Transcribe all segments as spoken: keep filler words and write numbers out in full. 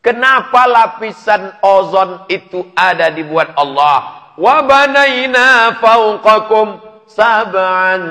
Kenapa lapisan ozon itu ada dibuat Allah? Wa banaina fauqakum sab'an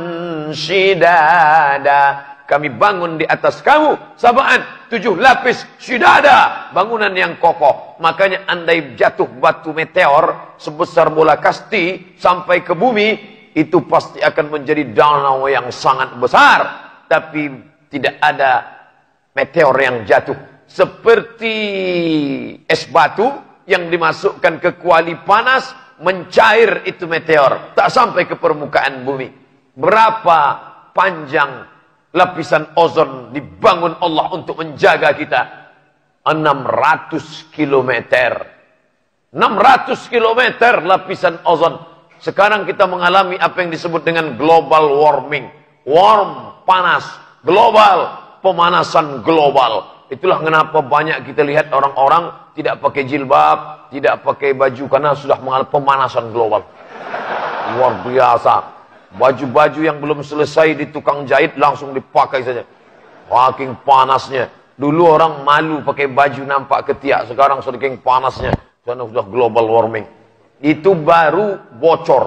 shidada. Kami bangun di atas kamu sab'an, tujuh lapis shidada, bangunan yang kokoh. Makanya andai jatuh batu meteor sebesar bola kasti sampai ke bumi, itu pasti akan menjadi danau yang sangat besar. Tapi tidak ada meteor yang jatuh. Seperti es batu yang dimasukkan ke kuali panas, mencair itu meteor, tak sampai ke permukaan bumi. Berapa panjang lapisan ozon dibangun Allah untuk menjaga kita? enam ratus kilometer. enam ratus kilometer lapisan ozon. Sekarang kita mengalami apa yang disebut dengan global warming. Warm, panas. Global, pemanasan global. Itulah kenapa banyak kita lihat orang-orang tidak pakai jilbab, tidak pakai baju, karena sudah mengalami pemanasan global. Luar biasa. Baju-baju yang belum selesai di tukang jahit langsung dipakai saja. Saking panasnya. Dulu orang malu pakai baju nampak ketiak. Sekarang saking panasnya. Karena sudah global warming. Itu baru bocor.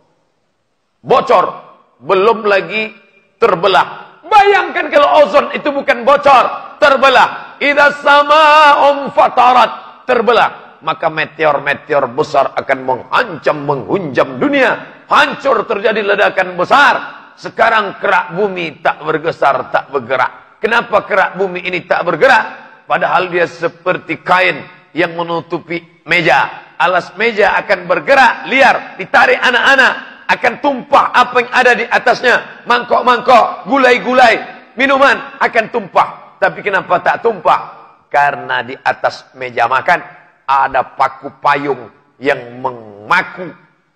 Bocor. Belum lagi terbelah. Bayangkan kalau ozon itu bukan bocor. Terbelah. Idza sama'un fatarat. Terbelah. Maka meteor-meteor besar akan mengancam, menghunjam dunia. Hancur, terjadi ledakan besar. Sekarang kerak bumi tak bergeser, tak bergerak. Kenapa kerak bumi ini tak bergerak? Padahal dia seperti kain yang menutupi meja. Alas meja akan bergerak, liar, ditarik anak-anak. Akan tumpah apa yang ada di atasnya. Mangkok-mangkok, gulai-gulai, minuman akan tumpah. Tapi kenapa tak tumpah? Karena di atas meja makan ada paku payung yang memaku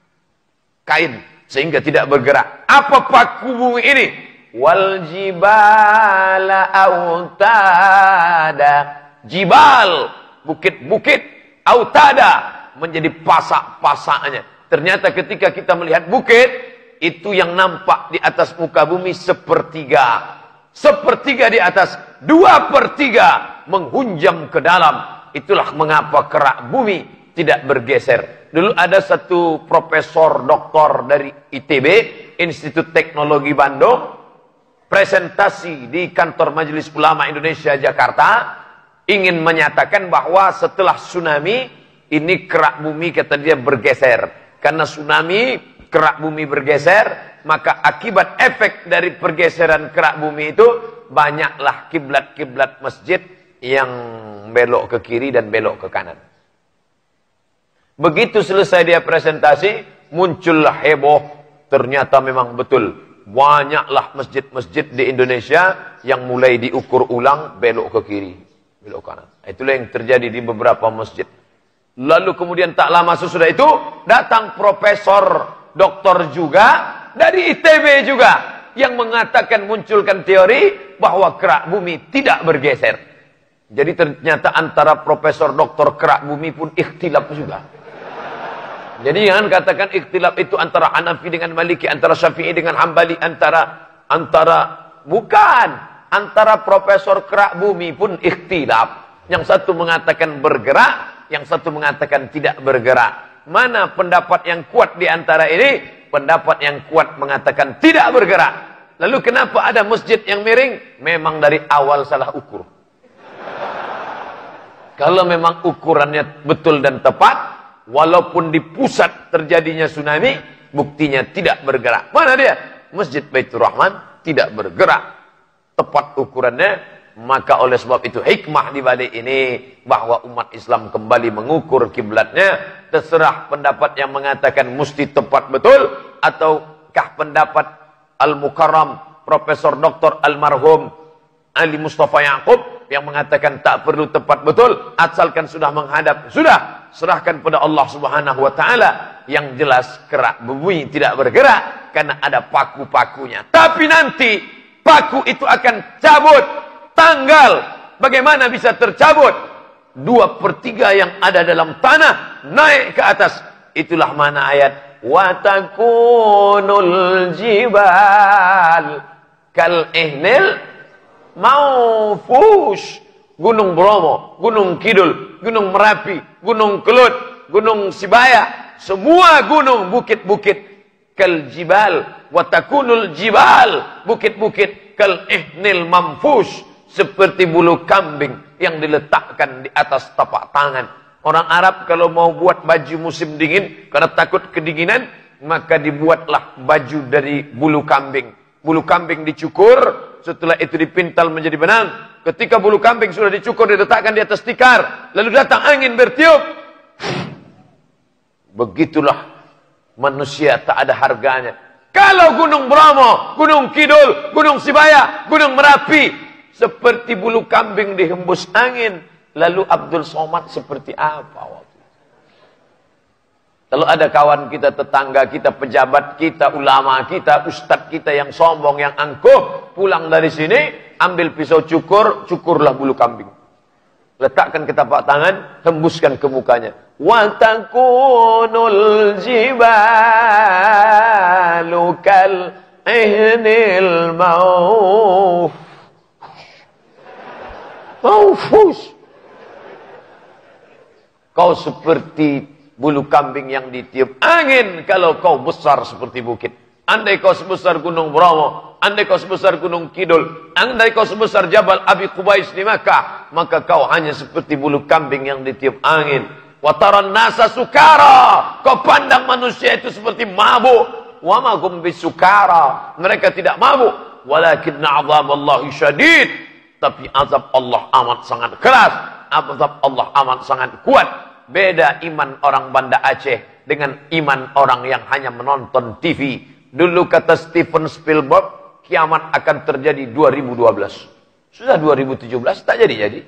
kain sehingga tidak bergerak. Apa paku bumi ini? Wal jibala autada. Jibal, bukit-bukit, autada, menjadi pasak-pasaknya. Ternyata ketika kita melihat bukit, itu yang nampak di atas muka bumi sepertiga. Sepertiga di atas, dua per tiga menghunjam ke dalam. Itulah mengapa kerak bumi tidak bergeser. Dulu ada satu profesor doktor dari I T B, Institut Teknologi Bandung, presentasi di kantor Majelis Ulama Indonesia Jakarta, ingin menyatakan bahwa setelah tsunami, ini kerak bumi kata dia bergeser. Karena tsunami, kerak bumi bergeser, maka akibat efek dari pergeseran kerak bumi itu, banyaklah kiblat-kiblat masjid yang belok ke kiri dan belok ke kanan. Begitu selesai dia presentasi, muncullah heboh. Ternyata memang betul. Banyaklah masjid-masjid di Indonesia yang mulai diukur ulang belok ke kiri, belok ke kanan. Itulah yang terjadi di beberapa masjid. Lalu kemudian tak lama sesudah itu, datang profesor doktor juga dari I T B juga yang mengatakan, munculkan teori bahwa kerak bumi tidak bergeser. Jadi ternyata antara profesor doktor kerak bumi pun ikhtilaf juga. Jadi jangan katakan ikhtilaf itu antara Hanafi dengan Maliki, antara Syafi'i dengan Hambali, antara antara bukan, antara profesor kerak bumi pun ikhtilaf. Yang satu mengatakan bergerak, yang satu mengatakan tidak bergerak. Mana pendapat yang kuat di antara ini? Pendapat yang kuat mengatakan tidak bergerak. Lalu kenapa ada masjid yang miring? Memang dari awal salah ukur. Kalau memang ukurannya betul dan tepat, walaupun di pusat terjadinya tsunami, buktinya tidak bergerak. Mana dia? Masjid Baitur Rahman tidak bergerak. Tepat ukurannya. Maka oleh sebab itu hikmah di balik ini, bahwa umat Islam kembali mengukur kiblatnya. Terserah pendapat yang mengatakan mesti tepat betul, ataukah pendapat Al-Mukarram Profesor Doktor Almarhum Ali Mustafa Yaakob yang mengatakan tak perlu tepat betul, asalkan sudah menghadap, sudah serahkan pada Allah Subhanahu wa taala. Yang jelas kerak bumi tidak bergerak karena ada paku-pakunya. Tapi nanti paku itu akan cabut. Tanggal bagaimana bisa tercabut? Dua per tiga yang ada dalam tanah naik ke atas. Itulah mana ayat wa takunul jibal kal ihnil maufush Gunung Bromo, Gunung Kidul, Gunung Merapi, Gunung Kelut, Gunung Sibaya, semua gunung, bukit-bukit kal jibal wa takunul jibal, bukit-bukit kal ihnil mamfush, seperti bulu kambing yang diletakkan di atas tapak tangan. Orang Arab kalau mau buat baju musim dingin karena takut kedinginan, maka dibuatlah baju dari bulu kambing. Bulu kambing dicukur, setelah itu dipintal menjadi benang. Ketika bulu kambing sudah dicukur, diletakkan di atas tikar, lalu datang angin bertiup. Begitulah manusia tak ada harganya. Kalau Gunung Bromo, Gunung Kidul, Gunung Sibaya, Gunung Merapi seperti bulu kambing dihembus angin, lalu Abdul Somad seperti apa waktu? Kalau ada kawan kita, tetangga kita, pejabat kita, ulama kita, ustadz kita yang sombong, yang angkuh, pulang dari sini, ambil pisau cukur, cukurlah bulu kambing. Letakkan ke tapak tangan, hembuskan ke mukanya. Wa takunul jibalu kal ihnil mauf. Maufus. Kau seperti bulu kambing yang ditiup angin kalau kau besar seperti bukit. Andai kau sebesar Gunung Bromo, andai kau sebesar Gunung Kidul, andai kau sebesar Jabal Abi Qubais di Makkah, maka kau hanya seperti bulu kambing yang ditiup angin. Wa taran nasa sukara, kau pandang manusia itu seperti mabuk. Wa ma hum bisukara, mereka tidak mabuk. Walakinna azaballahi syadid, tapi azab Allah amat sangat keras, azab Allah amat sangat kuat. Beda iman orang Banda Aceh dengan iman orang yang hanya menonton T V. Dulu kata Steven Spielberg, kiamat akan terjadi dua ribu dua belas. Sudah dua ribu tujuh belas, tak jadi-jadi.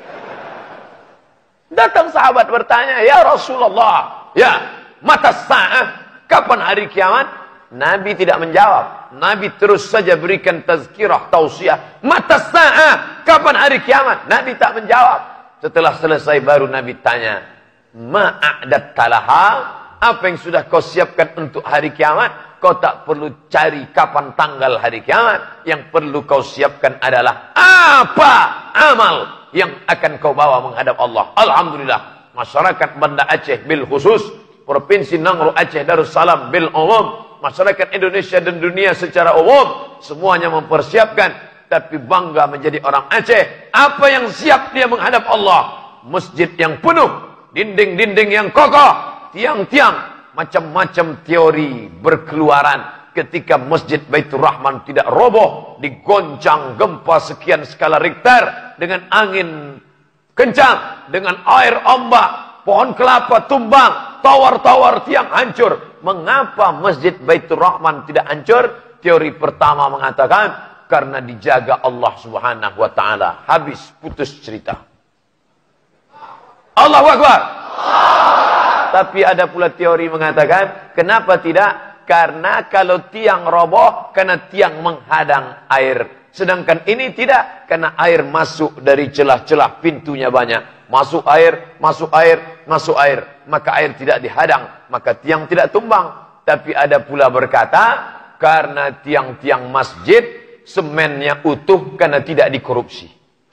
Datang sahabat bertanya, ya Rasulullah, ya, mata sa'ah, kapan hari kiamat? Nabi tidak menjawab. Nabi terus saja berikan tazkirah, tausiah. Mata sa'ah, kapan hari kiamat? Nabi tak menjawab. Setelah selesai baru Nabi tanya, ma'adat talaha, apa yang sudah kau siapkan untuk hari kiamat? Kau tak perlu cari kapan tanggal hari kiamat. Yang perlu kau siapkan adalah apa amal yang akan kau bawa menghadap Allah. Alhamdulillah, masyarakat Banda Aceh bil khusus, Provinsi Nangro Aceh Darussalam bil umum, masyarakat Indonesia dan dunia secara umum, semuanya mempersiapkan. Tapi bangga menjadi orang Aceh. Apa yang siap dia menghadap Allah? Masjid yang penuh, dinding-dinding yang kokoh, tiang-tiang, macam-macam teori berkeluaran ketika Masjid Baitur Rahman tidak roboh, digoncang gempa sekian skala Richter, dengan angin kencang, dengan air ombak, pohon kelapa tumbang, tower-tower tiang hancur. Mengapa Masjid Baitur Rahman tidak hancur? Teori pertama mengatakan karena dijaga Allah Subhanahu wa taala. Habis, putus cerita. Allahu Akbar. Tapi ada pula teori mengatakan, kenapa tidak? Karena kalau tiang roboh, karena tiang menghadang air. Sedangkan ini tidak, karena air masuk dari celah-celah, pintunya banyak. Masuk air, masuk air, masuk air. Maka air tidak dihadang, maka tiang tidak tumbang. Tapi ada pula berkata, karena tiang-tiang masjid, semennya utuh karena tidak dikorupsi.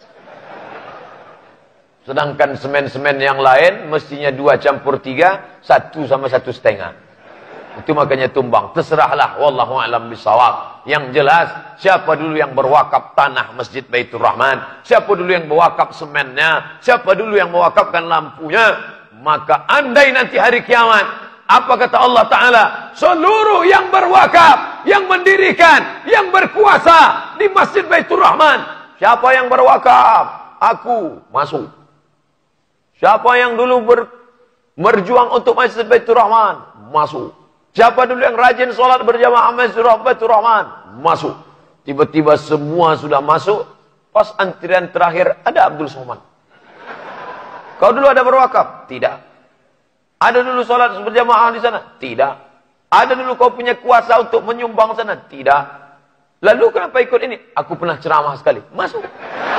Sedangkan semen-semen yang lain mestinya dua campur tiga, satu sama satu setengah. Itu makanya tumbang. Terserahlah, wallahu a'lam bishawab. Yang jelas, siapa dulu yang berwakaf tanah Masjid Baitur Rahman, siapa dulu yang berwakaf semennya, siapa dulu yang mewakafkan lampunya, maka andai nanti hari kiamat, apa kata Allah Ta'ala? Seluruh yang berwakaf, yang mendirikan, yang berkuasa di Masjid Baitur Rahman, siapa yang berwakaf? Aku masuk. Siapa yang dulu ber, berjuang untuk Masjid Baitur Rahman? Masuk. Siapa dulu yang rajin sholat berjamaah Masjid Baitur Rahman? Masuk. Tiba-tiba semua sudah masuk. Pas antrian terakhir ada Abdul Somad. Kau dulu ada berwakaf? Tidak. Ada dulu sholat berjamaah di sana? Tidak. Ada dulu kau punya kuasa untuk menyumbang sana? Tidak. Lalu kenapa ikut ini? Aku pernah ceramah sekali. Masuk.